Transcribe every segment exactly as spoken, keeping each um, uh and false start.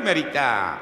primerita.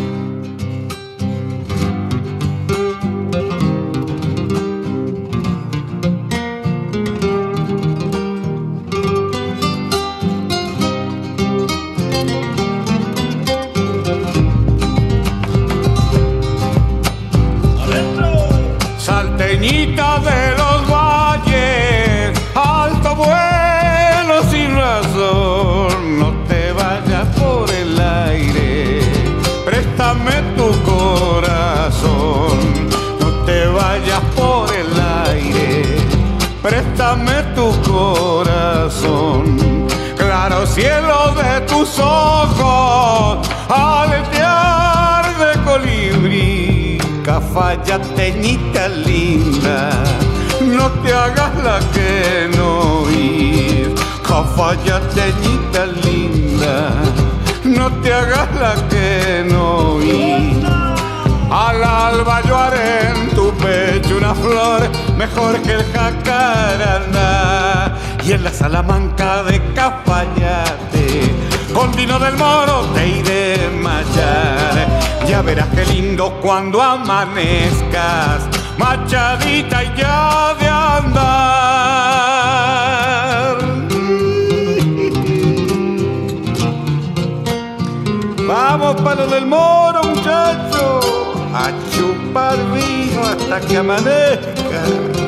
Salteñita de los valles, alto vuelo sin razón, no te vayas por el aire, préstame tu corazón. No te vayas por el aire, préstame tu corazón. Claro cielo de tus ojos, aletear de colibrí, cafayateñita linda, no te hagas la que no oís. Cafayateñita linda, no te hagas la que no oís. Al alba yo haré en tu pecho una flor mejor que el jacarandá, y en la Salamanca de Cafayate con vino del Moro te iré machar. Ya verás qué lindo cuando amanezcas, machadita y ya de andar. Vamos para lo del Moro, muchachos, a chupar vino hasta que amanezca.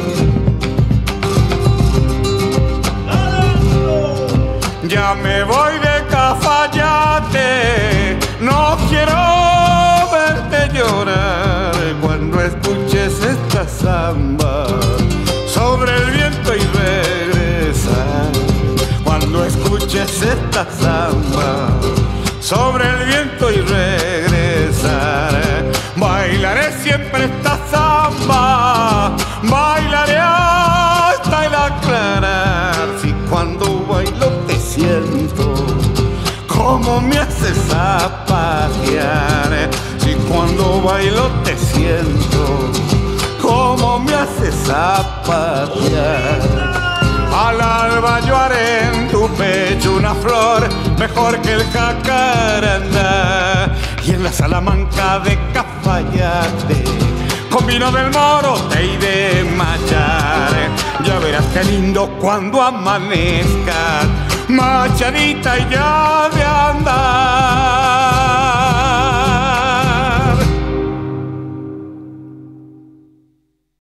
Ya me voy de Cafayate, no quiero verte llorar cuando escuches esta samba sobre el viento y regresar. Cuando escuches esta samba sobre el viento y regresar, bailaré siempre esta samba, bailaré hasta el aclarar. Si cuando bailo te siento como me haces zapatear, si cuando bailo te siento como me haces zapatear. Al alba yo haré en tu pecho una flor mejor que el jacarandá, y en la Salamanca de Cafayate con vino del Moro te iré machar. Ya verás qué lindo cuando amanezcas, machadita y ya de andar.